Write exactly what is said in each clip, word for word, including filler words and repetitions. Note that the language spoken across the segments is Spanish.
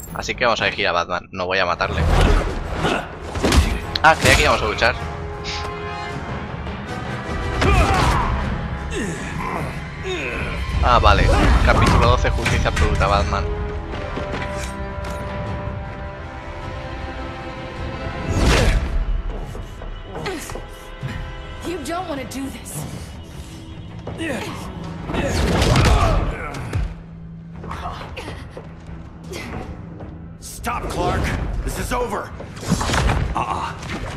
Así que vamos a elegir a Batman. No voy a matarle. Ah, creía que íbamos a luchar. Ah, vale. Capítulo doce, Justicia Absoluta, Batman. You don't want to do this. Stop, Clark. This is over. Uh-uh.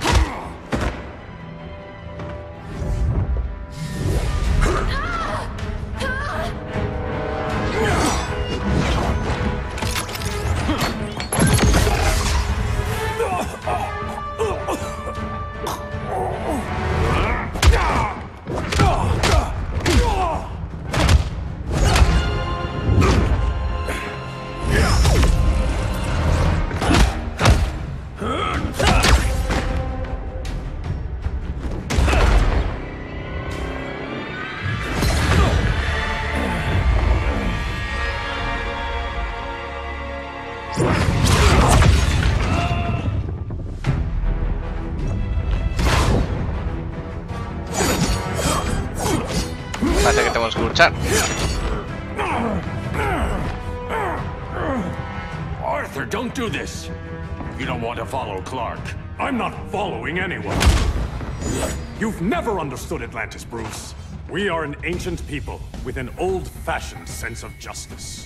Parece que tenemos que luchar. Arthur, don't do this. You don't want to follow Clark. I'm not following anyone. You've never understood Atlantis, Bruce. We are an ancient people with an old-fashioned sense of justice.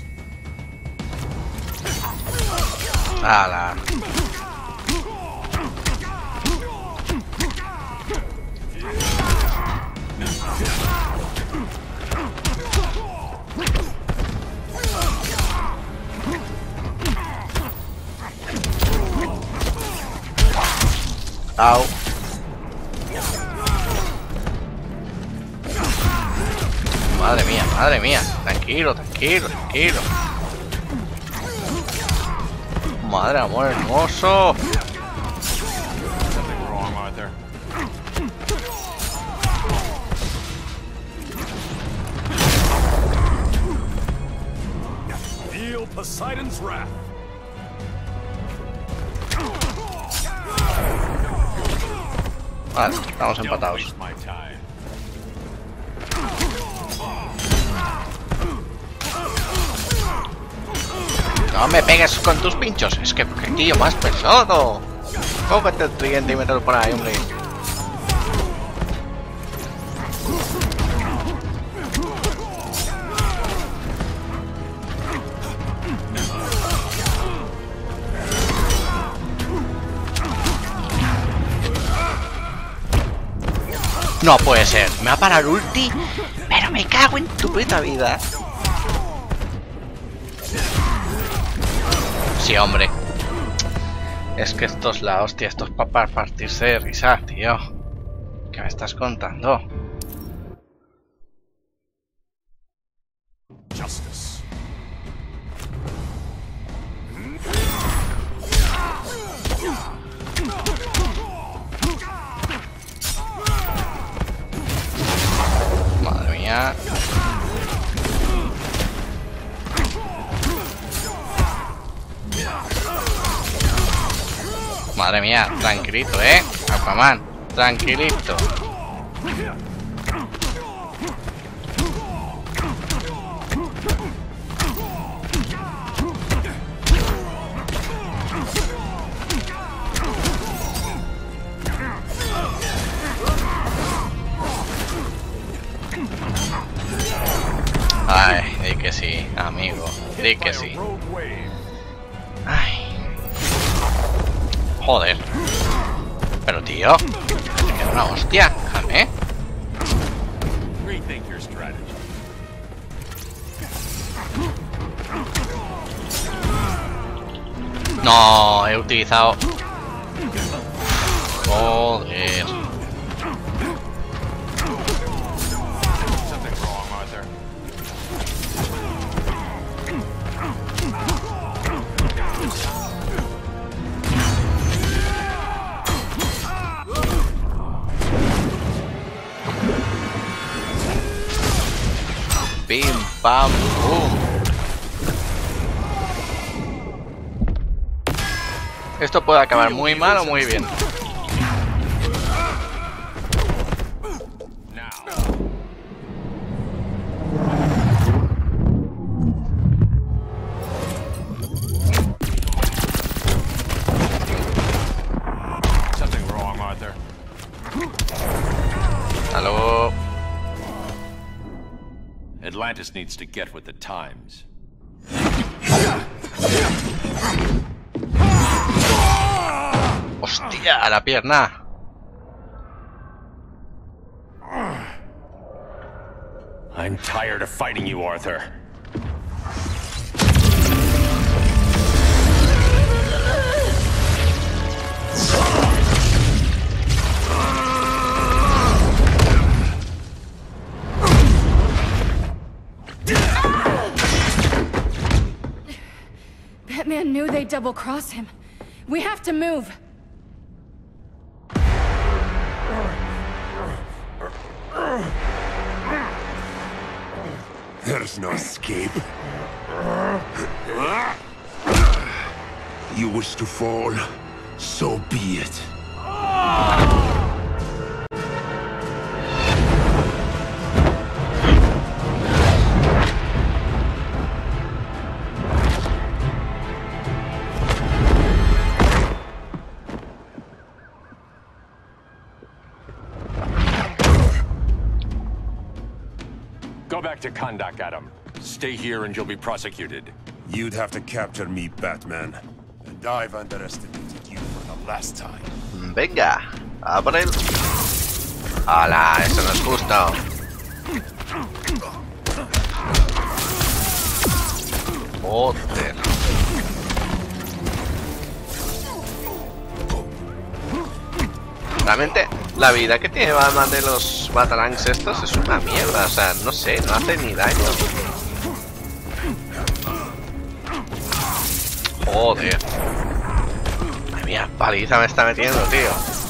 ¡Hala! Au. Madre mía, madre mía. Tranquilo, tranquilo, tranquilo. Madre amor hermoso. Something wrong, Arthur. Feel Poseidon's wrath. Vale, estamos empatados. Don't waste my time. No me pegues con tus pinchos. Es que, que tío más pesado. Cógete el tridente y mételo por ahí, hombre. No puede ser. Me va a parar ulti. Pero me cago en tu puta vida. Sí, hombre. Es que esto es la hostia. Esto es para partirse de risa, tío. ¿Qué me estás contando? Justice. Madre mía. Madre mía, tranquilito, eh. Aquaman, tranquilito. Ay, di que sí, amigo. Di que sí. Ay. Joder. Pero tío, te queda una hostia, déjame. Rethink your strategy. No, he utilizado. Joder. Something wrong, Arthur. Pim, pam, pum. Esto puede acabar muy mal o muy bien. Something wrong, Arthur? Aló. Atlantis needs to get with the times. Hostia, a la pierna. I'm tired of fighting you, Arthur. Batman knew they'd double-cross him. We have to move. There's no escape. You wish to fall, so be it. Go back to Kahndaq, Adam. Stay here and you'll be prosecuted. You'd have to capture me, Batman. And I've underestimated you for the last time. Venga, a por él. ¡Hala! Eso no es justo. Joder. Realmente, la vida que tiene Batman de los Batarangs estos es una mierda. O sea, no sé, no hace ni daño. Joder. Madre mía, paliza me está metiendo, tío.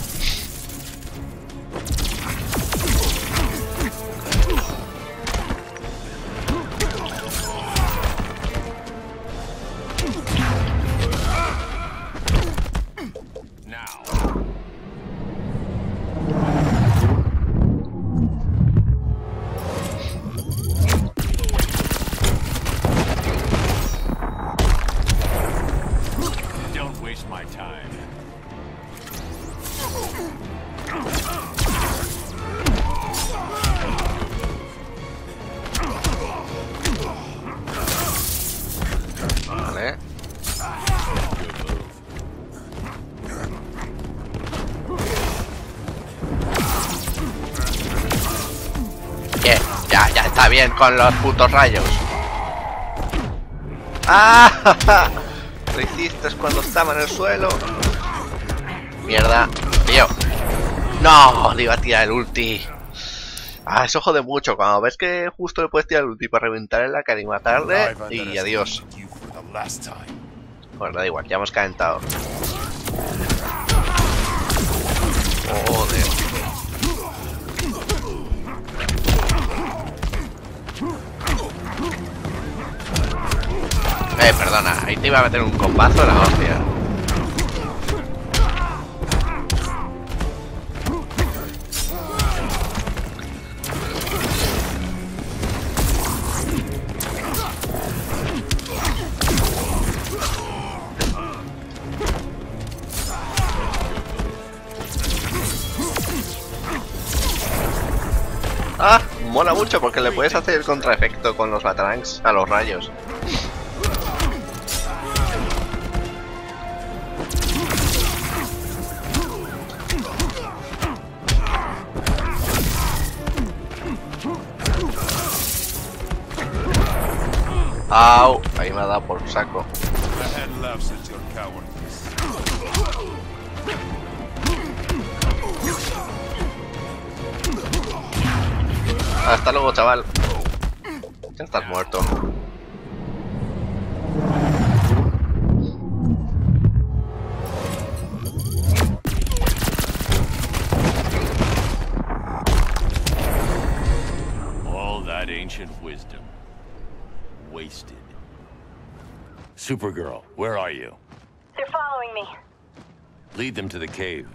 Vale. Bien, ya, ya está bien con los putos rayos. ¡Ah! Lo hiciste cuando estaba en el suelo. Mierda, tío. No, le iba a tirar el ulti. Ah, eso jode mucho. Cuando ves que justo le puedes tirar el ulti para reventar en la cara y matarle. Y adiós. Pues da igual, ya hemos calentado. Joder. Eh, perdona, ahí te iba a meter un combazo de la hostia. Ah, mola mucho porque le puedes hacer el contraefecto con los Batarangs a los rayos. Au, ahí me ha dado por saco. Hasta luego, chaval. Ya estás muerto. All that ancient wisdom. Wasted. Supergirl, where are you? They're following me. Lead them to the cave.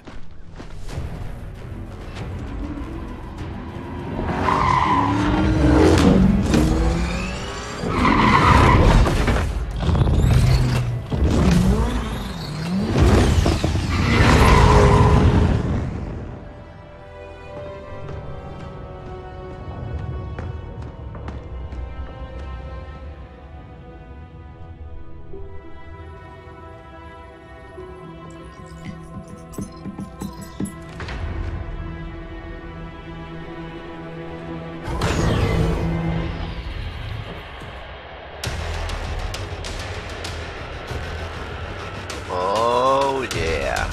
Oh, yeah.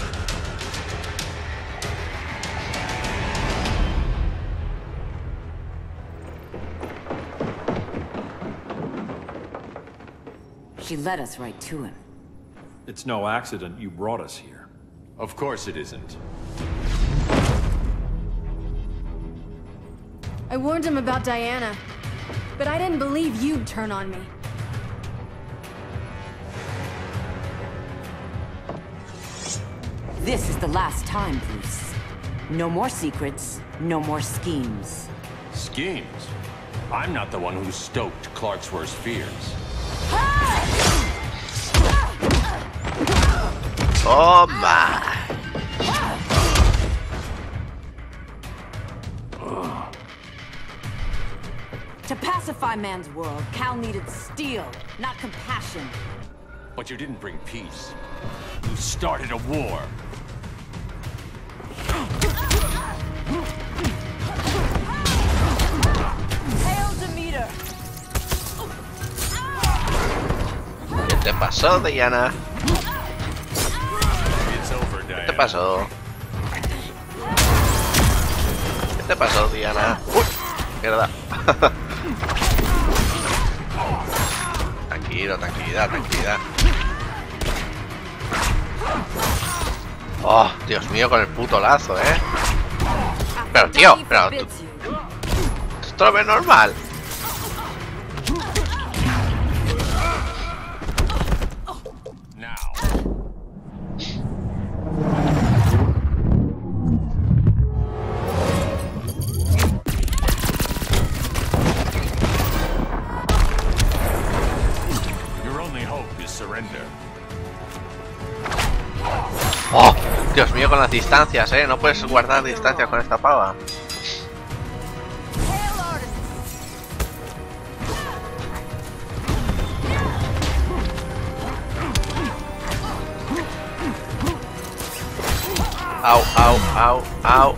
She led us right to him. It's no accident you brought us here. Of course it isn't. I warned him about Diana, but I didn't believe you'd turn on me. This is the last time, Bruce. No more secrets, no more schemes. Schemes? I'm not the one who stoked Clark's worst fears. Oh my. To pacify man's world, Cal needed steel, not compassion. But you didn't bring peace. You started a war. Hail Demeter! ¿Qué te pasó, Diana? It's over, Diana. ¿Qué te pasó? ¿Qué te pasó, Diana? ¡Uy! Mierda. Tranquilo, tranquilidad, tranquilidad. Oh, Dios mío, con el puto lazo, eh. Pero, tío, pero... tú- ¿Esto lo ves normal? Now. Your only hope is surrender. Oh, Dios mío, con las distancias, eh. No puedes guardar distancias con esta pava. Au, au, au, au.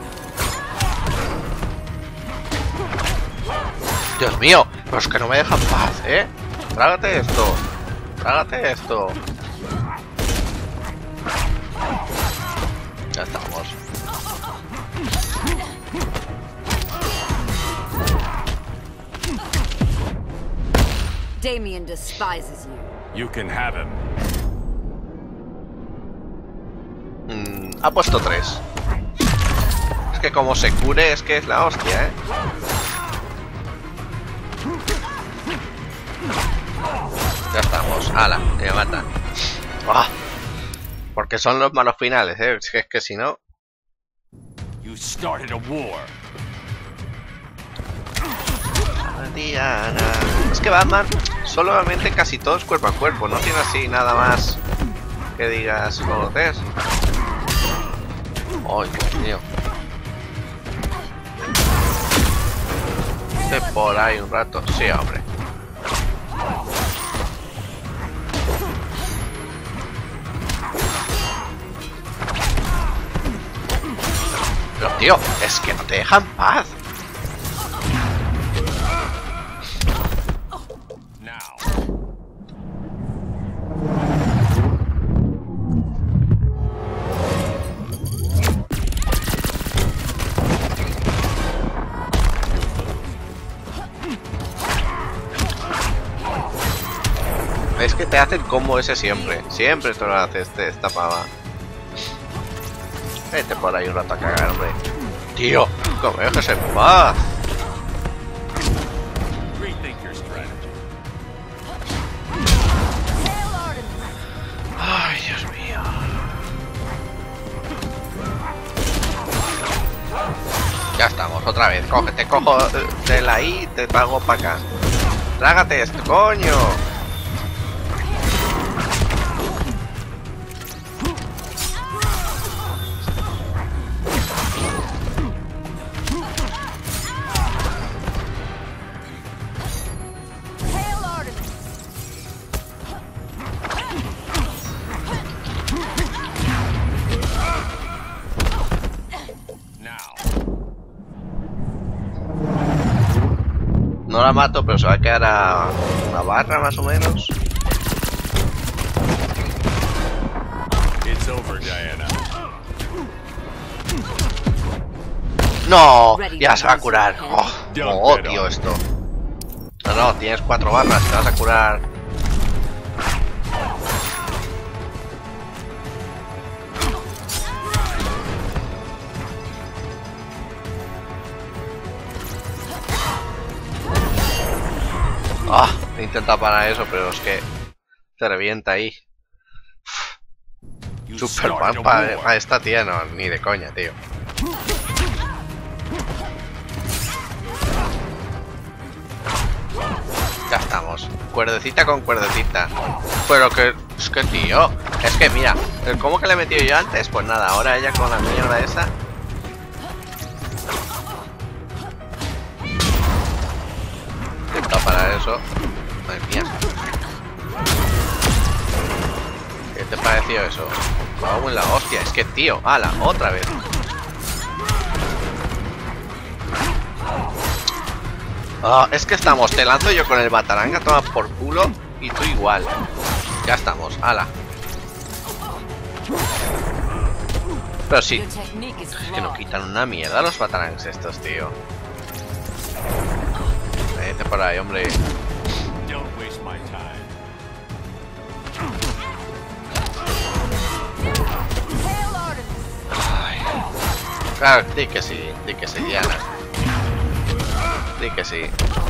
Dios mío, pero es que no me dejan paz, eh. Trágate esto. Trágate esto. Ya estamos. Damien despises you. You can have him. Mm, ha puesto tres. Es que como se cure es que es la hostia, eh. Ya estamos. Ala, me matan. ¡Ah! Porque son los malos finales, eh. Es que, es que si no. You started a war. Diana. Es que Batman solamente casi todos cuerpo a cuerpo. No tiene así nada más que digas conocer. Ay, Dios mío. Esté por ahí un rato. Sí, hombre. Pero tío, es que no te dejan paz. Now. Es que te hace el combo ese siempre. Siempre te lo hace este, esta pava. Vete por ahí un rato a cagar, hombre. Tío, no me dejes en paz. Rethink your strategy. Ay, Dios mío. otra vez. Coge, te cojo de la I y te pago para acá. Trágate esto, coño. No la mato, pero se va a quedar a una barra más o menos. It's over, Diana. No, ya se va a curar. Oh, oh, odio esto. No, no, tienes cuatro barras, te vas a curar. Ah, he intentado parar eso, pero es que te revienta ahí. Superman para pa esta tía, no, ni de coña, tío. Ya estamos. Cuerdecita con cuerdecita. Pero que... es que, tío... Es que, mira, ¿cómo que le he metido yo antes? Pues nada, ahora ella con la mierda esa... Intenta parar eso. Madre mía. ¿Qué te pareció eso? Me cago en la hostia. Es que, tío, ala, otra vez. Ah, es que estamos. Te lanzo yo con el bataranga, toma por culo. Y tú igual. Ya estamos, ala. Pero sí. Es que no quitan una mierda los batarangs estos, tío. Vete por ahí, hombre. Ay. Claro, di que sí, di que sí, Diana. Di que sí.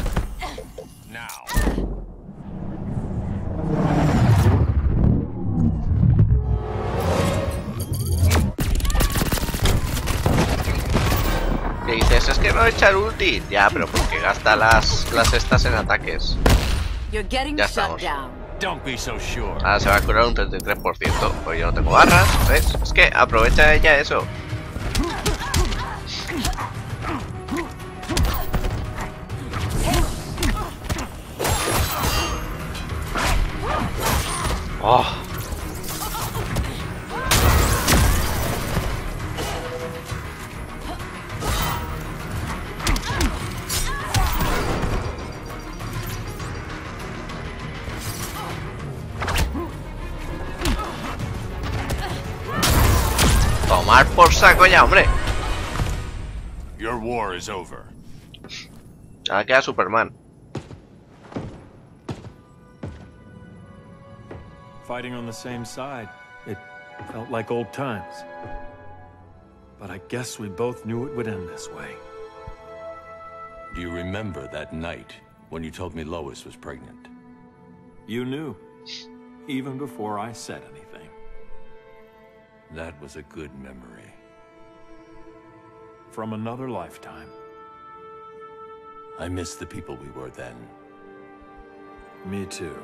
¿Qué dices? Es que no echa el ulti. Ya, pero porque gasta las, las estas en ataques. Ya estamos. Ahora se va a curar un treinta y tres por ciento. Pues yo no tengo barras, ¿ves? Es que aprovecha ella eso. Oh. Tomar por saco ya, hombre. Your war is over. Ahora queda Superman. Fighting on the same side, it felt like old times. But I guess we both knew it would end this way. Do you remember that night when you told me Lois was pregnant? You knew, even before I said anything. That was a good memory. From another lifetime. I miss the people we were then. Me too.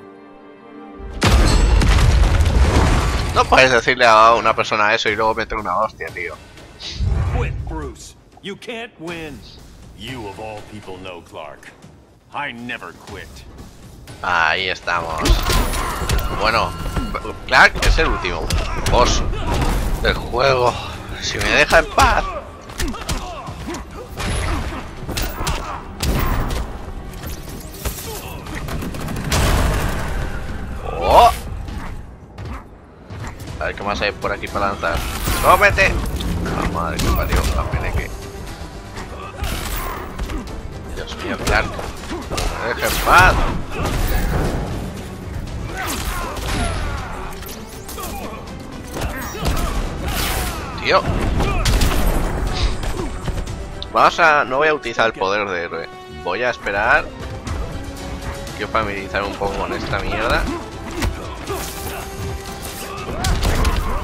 No puedes decirle a una persona eso y luego meter una hostia, tío. Quit, Bruce. You can't win. You of all people know Clark. I never quit. Ahí estamos. Bueno, Clark es el último boss del juego. Si me deja en paz. Oh. A ver qué más hay por aquí para lanzar. ¡Cómete! ¡Ah, madre que parió! La peneque. Dios mío, Clark. ¡Me deje en paz! Tío. Vamos a... No voy a utilizar el poder de héroe. Voy a esperar. Quiero familiarizar un poco con esta mierda.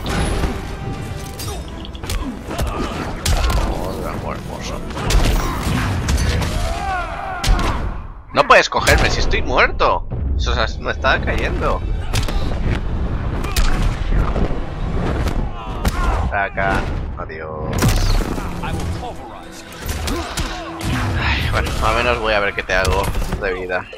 Hermoso. No puedes cogerme si estoy muerto. Eso, o sea, me estaba cayendo. Acá. Adiós. Ay, bueno, al menos voy a ver qué te hago de vida.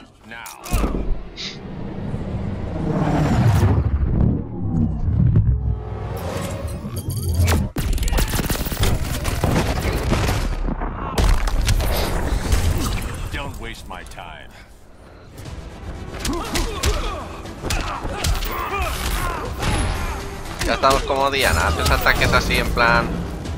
Don't waste my time. Ya estamos como Diana, haces ataques así en plan...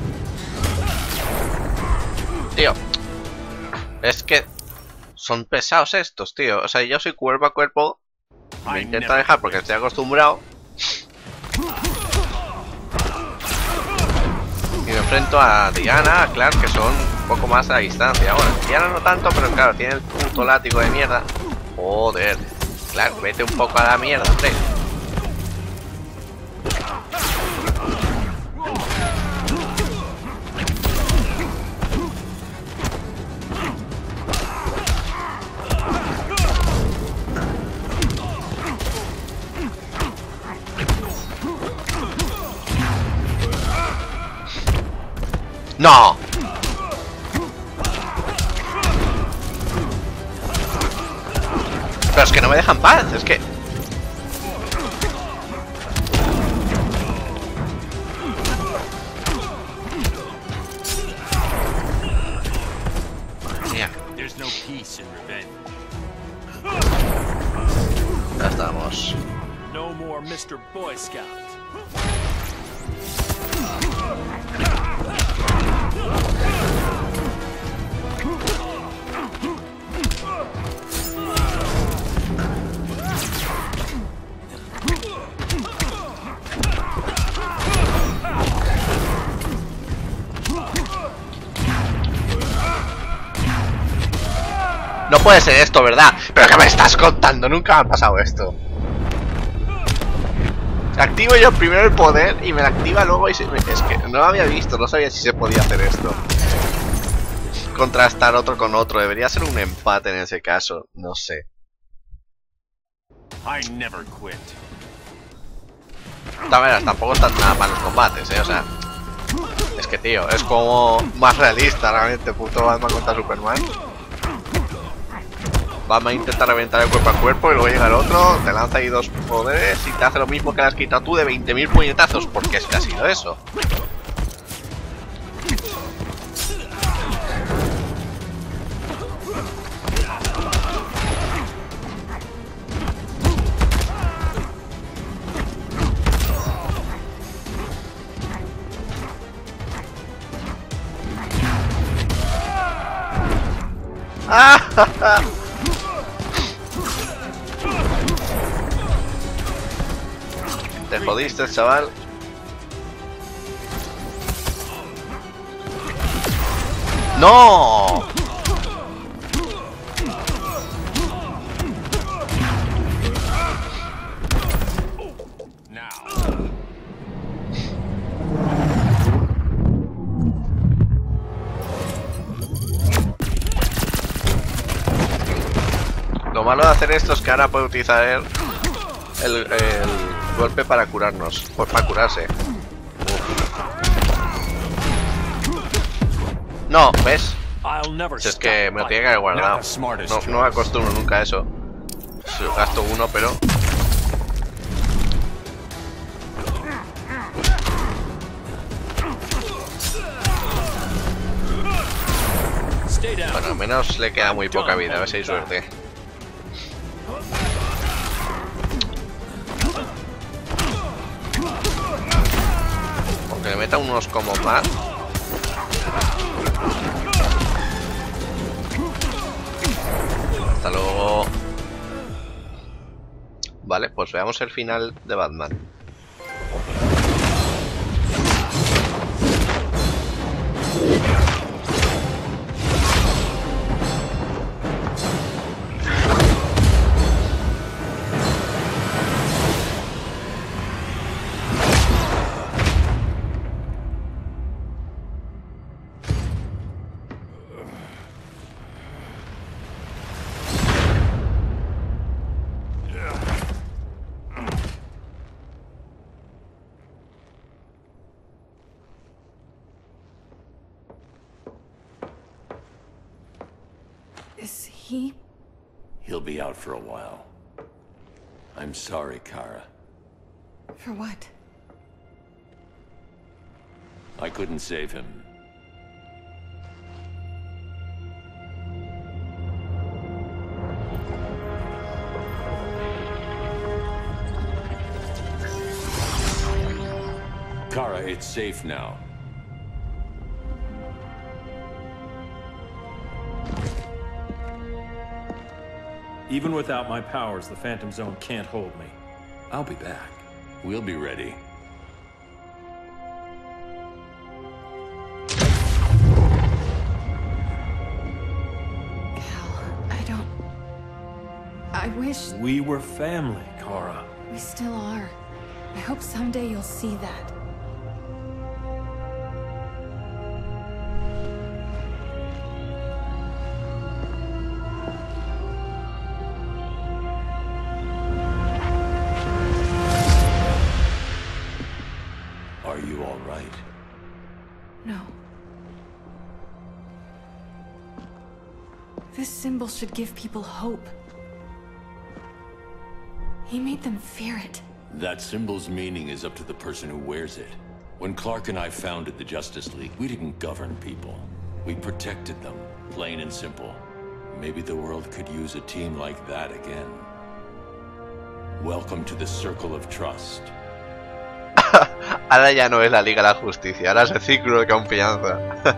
Tío, es que son pesados estos, tío. O sea, yo soy cuerpo a cuerpo. Me intento dejar porque estoy acostumbrado. Y me enfrento a Diana, a Clark, que son un poco más a distancia. Bueno, Diana no tanto, pero claro, tiene el puto látigo de mierda. Joder, Clark, vete un poco a la mierda, hombre. ¡No! Pero es que no me dejan paz, es que... Mira. Ya estamos. No more mister Boy Scout. No puede ser esto, ¿verdad? ¿Pero qué me estás contando? Nunca me ha pasado esto. Activo yo primero el poder y me la activa luego y se... Es que no lo había visto, no sabía si se podía hacer esto. Contrastar otro con otro, debería ser un empate en ese caso, no sé. I never quit. También, tampoco están nada mal los combates, eh, o sea... Es que tío, es como más realista realmente, puto Batman contra Superman. Batman intenta reventar el cuerpo a cuerpo y luego llega el otro, te lanza ahí dos poderes y te hace lo mismo que le has quitado tú de veinte mil puñetazos, porque es que ha sido eso. ¡Ah! Te jodiste, chaval. ¡No! Lo malo de hacer esto es que ahora puede utilizar el, el, el golpe para curarnos, pues para curarse. No, ¿ves? Si es que me lo tenía que haber guardado. No, no me acostumbro nunca a eso. Gasto uno, pero... Bueno, al menos le queda muy poca vida, a ver si hay suerte. Aunque le meta unos como más. Hasta luego. Vale, pues veamos el final de Batman. he? He'll be out for a while. I'm sorry, Kara. For what? I couldn't save him. Kara, it's safe now. Even without my powers, the Phantom Zone can't hold me. I'll be back. We'll be ready. Cal, I don't... I wish We were family, Kara. we still are. I hope someday you'll see that. Are you all right? No. This symbol should give people hope. He made them fear it. That symbol's meaning is up to the person who wears it. When Clark and I founded the Justice League, we didn't govern people. We protected them, plain and simple. Maybe the world could use a team like that again. Welcome to the Circle of Trust. Ahora ya no es la Liga de la Justicia, ahora es el Círculo de Confianza.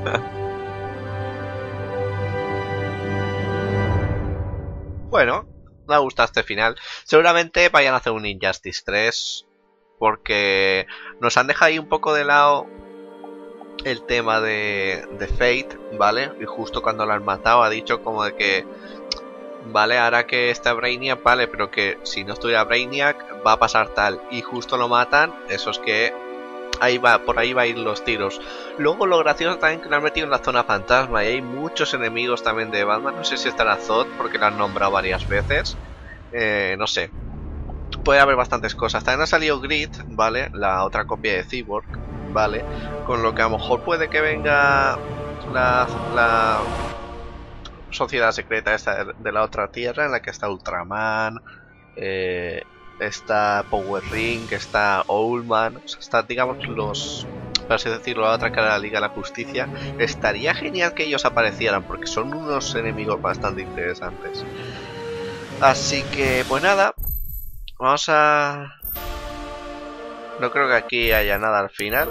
Bueno, me ha gustado este final. Seguramente vayan a hacer un Injustice tres, porque nos han dejado ahí un poco de lado el tema de, de Fate, ¿vale? Y justo cuando lo han matado ha dicho como de que, vale, ahora que está Brainiac, vale, pero que si no estuviera Brainiac va a pasar tal. Y justo lo matan, eso es que ahí va, por ahí va a ir los tiros. Luego lo gracioso también que lo han metido en la zona fantasma y hay muchos enemigos también de Batman. No sé si estará Zod porque lo han nombrado varias veces. Eh, no sé. Puede haber bastantes cosas. También ha salido Grid, ¿vale? La otra copia de Cyborg, ¿vale? Con lo que a lo mejor puede que venga la, la sociedad secreta esta de la otra tierra en la que está Ultraman, eh, está Power Ring, está Owlman, o sea, está, digamos, los, por así decirlo, la otra cara de la Liga de la Justicia. Estaría genial que ellos aparecieran porque son unos enemigos bastante interesantes. Así que, pues nada, vamos a... No creo que aquí haya nada al final.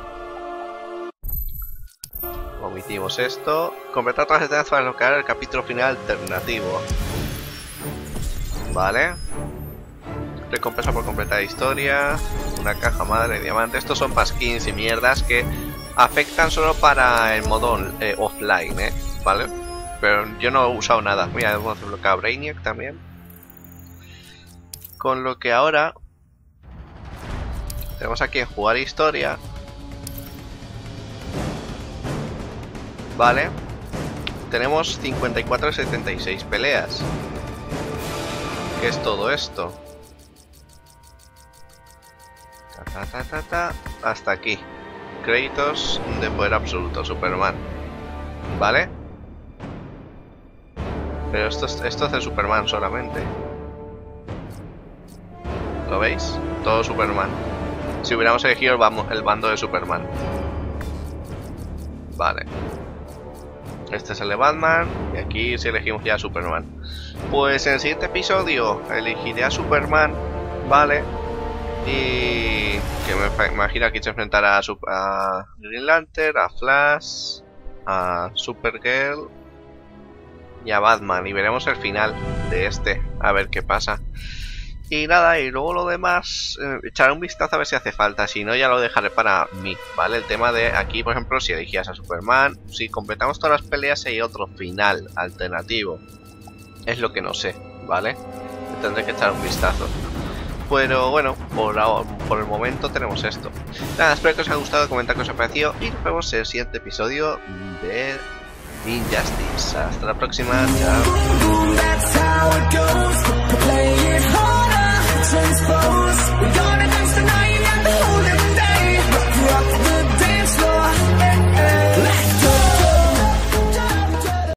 Omitimos esto. Completar todas las etapas para desbloquear el capítulo final alternativo. Vale. Recompensa por completar historia. Una caja madre de diamante. Estos son paskins y mierdas que afectan solo para el modo eh, offline, ¿eh? Vale. Pero yo no he usado nada. Mira, hemos desbloqueado Brainiac también. Con lo que ahora tenemos aquí en jugar historia. Vale. Tenemos cincuenta y cuatro de setenta y seis peleas. ¿Qué es todo esto? Ta, ta, ta, ta, ta. Hasta aquí. Créditos de poder absoluto. Superman. ¿Vale? Pero esto es, esto es de Superman solamente. ¿Lo veis? Todo Superman. Si hubiéramos elegido el, bando, el bando de Superman. Vale. Este es el de Batman. Y aquí si elegimos ya a Superman. Pues en el siguiente episodio elegiré a Superman. Vale. Y que me imagino aquí se enfrentará a, a Green Lantern, a Flash, a Supergirl y a Batman. Y veremos el final de este. A ver qué pasa. Y nada, y luego lo demás, eh, echaré un vistazo a ver si hace falta. Si no, ya lo dejaré para mí, ¿vale? El tema de aquí, por ejemplo, si elegías a Superman, si completamos todas las peleas hay otro final alternativo. Es lo que no sé, ¿vale? Tendré que echar un vistazo. Pero bueno, por, por el momento tenemos esto. Nada, espero que os haya gustado, comentar qué os ha parecido y nos vemos en el siguiente episodio de Injustice. Hasta la próxima, chao.